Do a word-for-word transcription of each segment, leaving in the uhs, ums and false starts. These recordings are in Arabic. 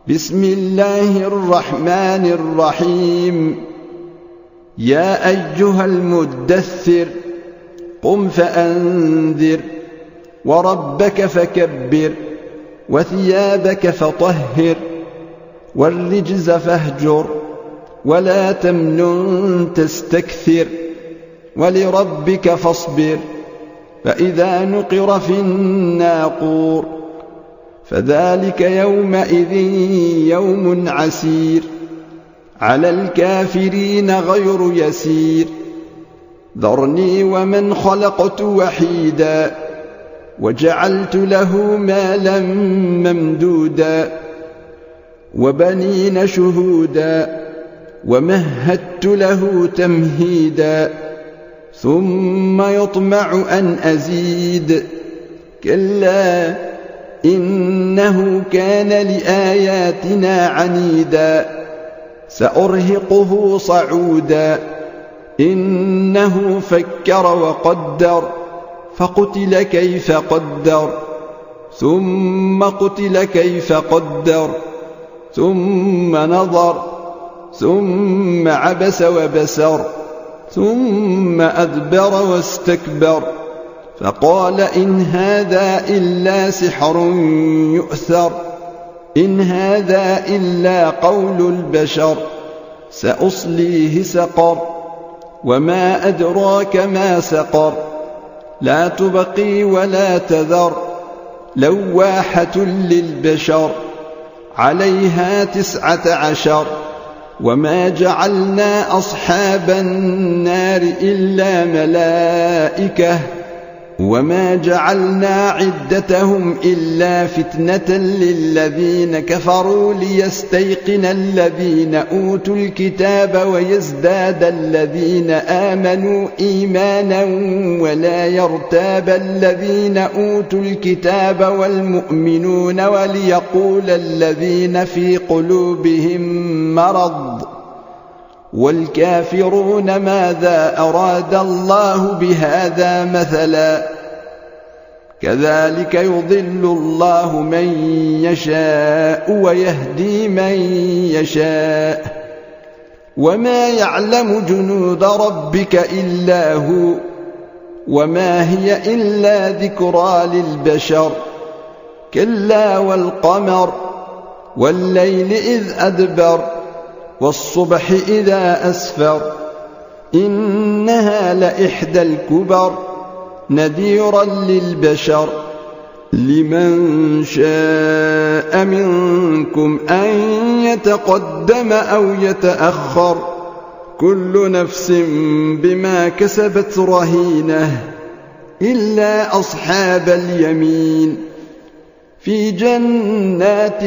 بسم الله الرحمن الرحيم. يا أيها المدثر قم فأنذر وربك فكبر وثيابك فطهر والرجز فاهجر ولا تمنن تستكثر ولربك فاصبر. فإذا نقر في الناقور فذلك يومئذ يوم عسير على الكافرين غير يسير. ذرني ومن خلقت وحيدا وجعلت له مالا ممدودا وبنين شهودا ومهدت له تمهيدا ثم يطمع أن أزيد كلا إنه كان لآياتنا عنيدا سأرهقه صعودا. إنه فكر وقدر فقتل كيف قدر ثم قتل كيف قدر ثم نظر ثم عبس وبسر ثم أدبر واستكبر فقال إن هذا إلا سحر يؤثر إن هذا إلا قول البشر سأصليه سقر وما أدراك ما سقر لا تبقي ولا تذر لواحة للبشر عليها تسعة عشر. وما جعلنا أصحاب النار إلا ملائكة وما جعلنا عدتهم إلا فتنة للذين كفروا ليستيقن الذين أوتوا الكتاب ويزداد الذين آمنوا إيمانا ولا يرتاب الذين أوتوا الكتاب والمؤمنون وليقول الذين في قلوبهم مرض والكافرون ماذا أراد الله بهذا مثلا كذلك يضل الله من يشاء ويهدي من يشاء وما يعلم جنود ربك إلا هو وما هي إلا ذكرى للبشر. كلا والقمر والليل إذ أدبر والصبح إذا أسفر إنها لإحدى الكبر نذيرا للبشر. لمن شاء منكم أن يتقدم أو يتأخر كل نفس بما كسبت رهينة إلا أصحاب اليمين في جنات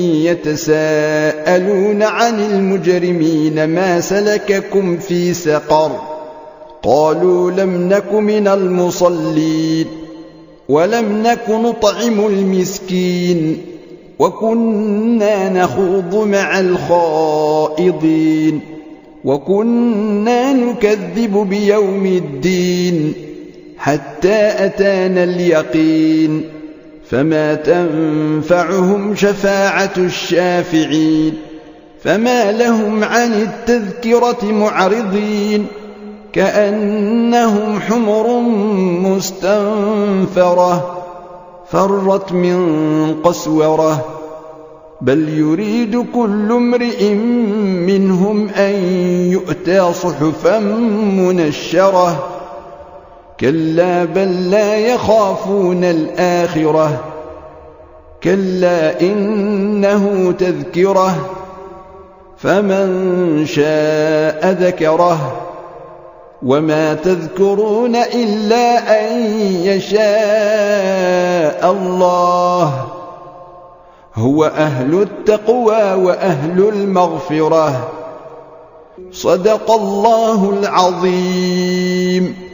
يتساءلون عن المجرمين ما سلككم في سقر قالوا لم نك من المصلين ولم نك نطعم المسكين وكنا نخوض مع الخائضين وكنا نكذب بيوم الدين حتى أتانا اليقين فما تنفعهم شفاعة الشافعين. فما لهم عن التذكرة معرضين كأنهم حمر مستنفرة فرت من قسورة بل يريد كل امرئ منهم أن يؤتى صحفا منشرة كلا بل لا يخافون الآخرة كلا إنه تذكرة فمن شاء ذكره وما تذكرون إلا أن يشاء الله هو أهل التقوى وأهل المغفرة. صدق الله العظيم.